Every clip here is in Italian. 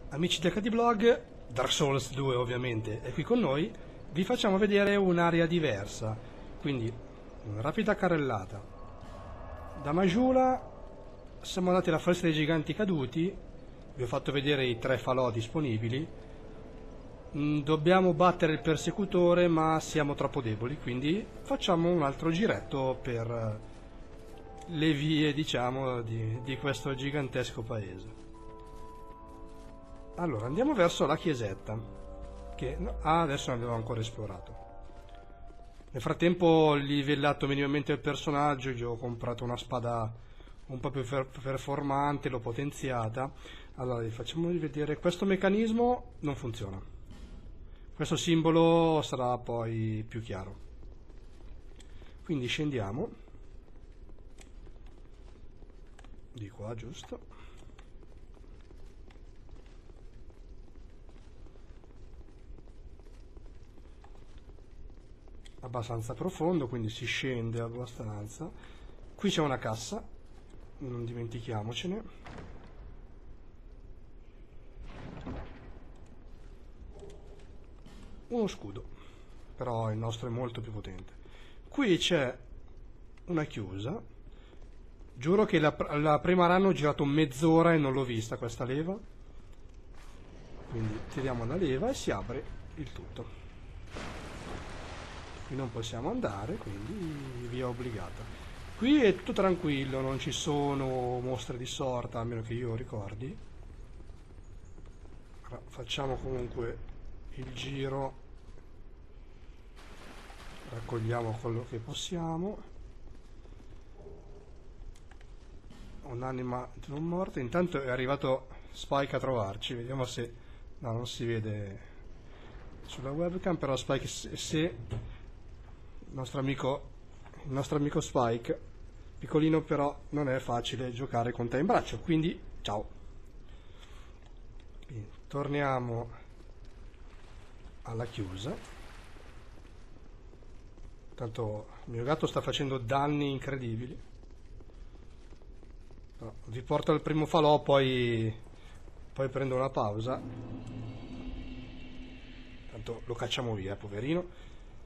Amici del KDblog, Dark Souls 2 ovviamente è qui con noi. Vi facciamo vedere un'area diversa, quindi una rapida carrellata. Da Majula siamo andati alla foresta dei giganti caduti, vi ho fatto vedere i 3 falò disponibili. Dobbiamo battere il persecutore ma siamo troppo deboli, quindi facciamo un altro giretto per le vie, diciamo, di questo gigantesco paese. Allora, andiamo verso la chiesetta, che adesso non avevo ancora esplorato. Nel frattempo ho livellato minimamente il personaggio, gli ho comprato una spada un po' più performante, l'ho potenziata. Allora, facciamo vedere, questo meccanismo non funziona. Questo simbolo sarà poi più chiaro. Quindi scendiamo. Di qua, giusto. Abbastanza profondo, quindi si scende abbastanza. Qui c'è una cassa, non dimentichiamocene. Uno scudo, però il nostro è molto più potente. Qui c'è una chiusa. Giuro che la prima run ho girato mezz'ora e non l'ho vista questa leva. Quindi tiriamo la leva e si apre il tutto. Qui non possiamo andare, quindi via obbligata. Qui è tutto tranquillo, non ci sono mostre di sorta, a meno che io ricordi. Allora, facciamo comunque il giro, raccogliamo quello che possiamo. Un'anima non morta. Intanto è arrivato Spike a trovarci, vediamo se... no, non si vede sulla webcam, però Spike, se il nostro amico Spike, piccolino, però non è facile giocare con te in braccio, quindi ciao. Quindi, torniamo alla chiusa. Tanto il mio gatto sta facendo danni incredibili. No, vi porto al primo falò, poi prendo una pausa. Tanto lo cacciamo via, poverino.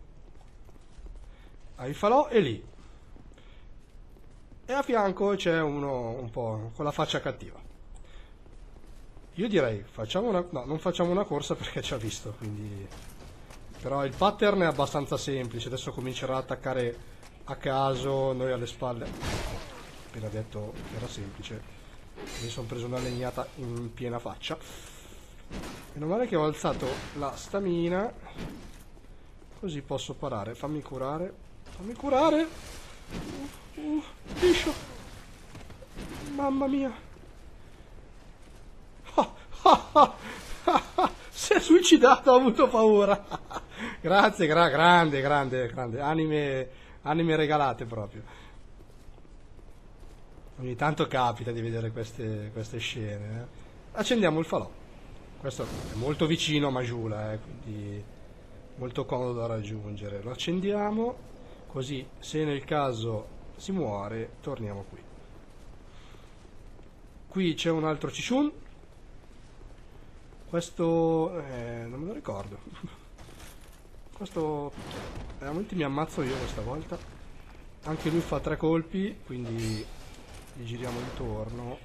Il falò è lì. E a fianco c'è uno un po' con la faccia cattiva. Io direi facciamo una... no, non facciamo una corsa perché ci ha visto, quindi... però il pattern è abbastanza semplice. Adesso comincerà ad attaccare a caso, noi alle spalle. Appena detto che era semplice, mi sono preso una legnata in piena faccia. Meno male che ho alzato la stamina, così posso parare. Fammi curare. Liscio. Mamma mia. Si è suicidato, ho avuto paura. Grazie, grande. Anime regalate proprio. Ogni tanto capita di vedere queste scene. Accendiamo il falò. Questo è molto vicino a Majula, quindi molto comodo da raggiungere. Lo accendiamo, così se nel caso si muore torniamo qui. Qui c'è un altro Cicciun. Questo non me lo ricordo. Questo veramente mi ammazzo io questa volta. Anche lui fa 3 colpi, quindi gli giriamo intorno.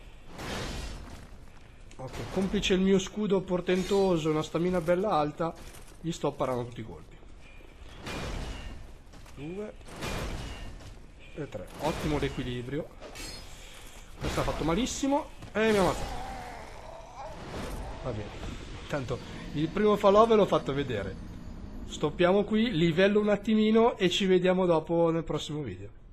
Ok, complice il mio scudo portentoso, una stamina bella alta, gli sto parando tutti i colpi. 2 e 3. Ottimo l'equilibrio. Questo ha fatto malissimo e mi ha ammazzato. Va bene. Intanto il primo falò ve l'ho fatto vedere. Stoppiamo qui, livello un attimino e ci vediamo dopo nel prossimo video.